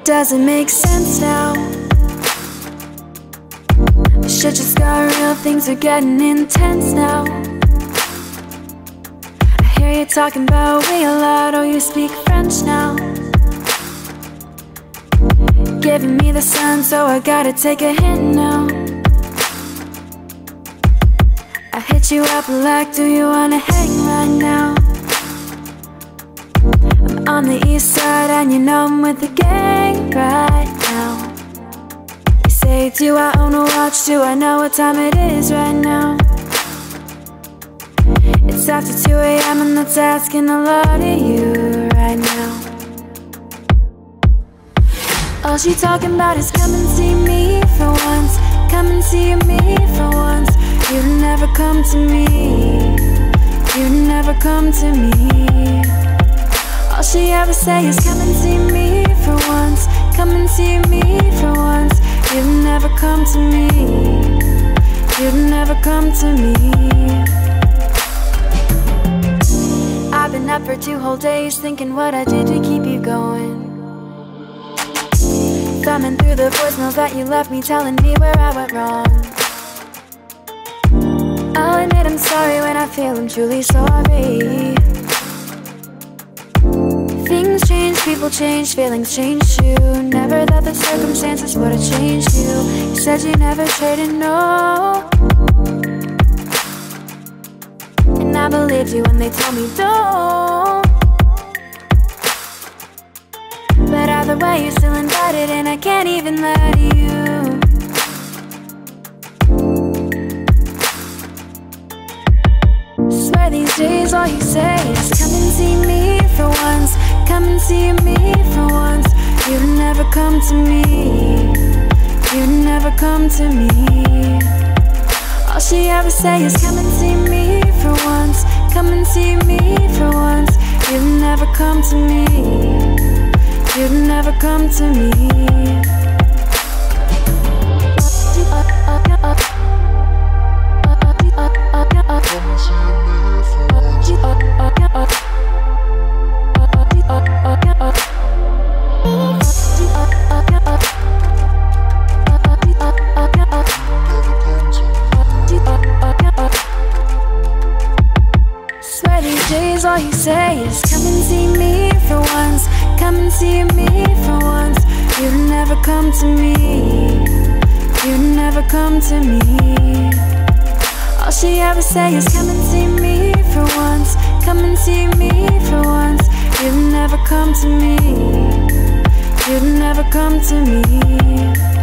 doesn't make sense now. Shit just got real, things are getting intense now. I hear you talking about we a lot, oh you speak French now. Giving me the sun, so I gotta take a hint now. I hit you up like, do you wanna hang right now? I'm on the east side and you know I'm with the gang right now. You say, do I own a watch? Do I know what time it is right now? It's after 2 AM and that's asking a lot of you right now. All she talking about is come and see me for once. Come and see me for once. You'd never come to me. You'd never come to me. All she ever say is come and see me for once. Come and see me for once. You'd never come to me. You'd never come to me. I've been up for 2 whole days thinking what I did to keep you going. Thumbing through the voicemails that you left me, telling me where I went wrong. I'll admit I'm sorry when I feel I'm truly sorry. Things change, people change, feelings change too. Never thought the circumstances would have changed you. You said you never traded, no. And I believed you when they told me don't. But either way, you're still invited and I can't even lie to you. Swear these days all you say is come and see me for once. Come and see me for once. You'd never come to me. You'd never come to me. All she ever say is come and see me for once. Come and see me for once. You'd never come to me. You'd never come to me. Swear these days all you say is come and see me for once. Come and see me for once. You'd never come to me. You'd never come to me. All she ever say is come and see me for once. Come and see me for once. You'd never come to me. You'd never come to me.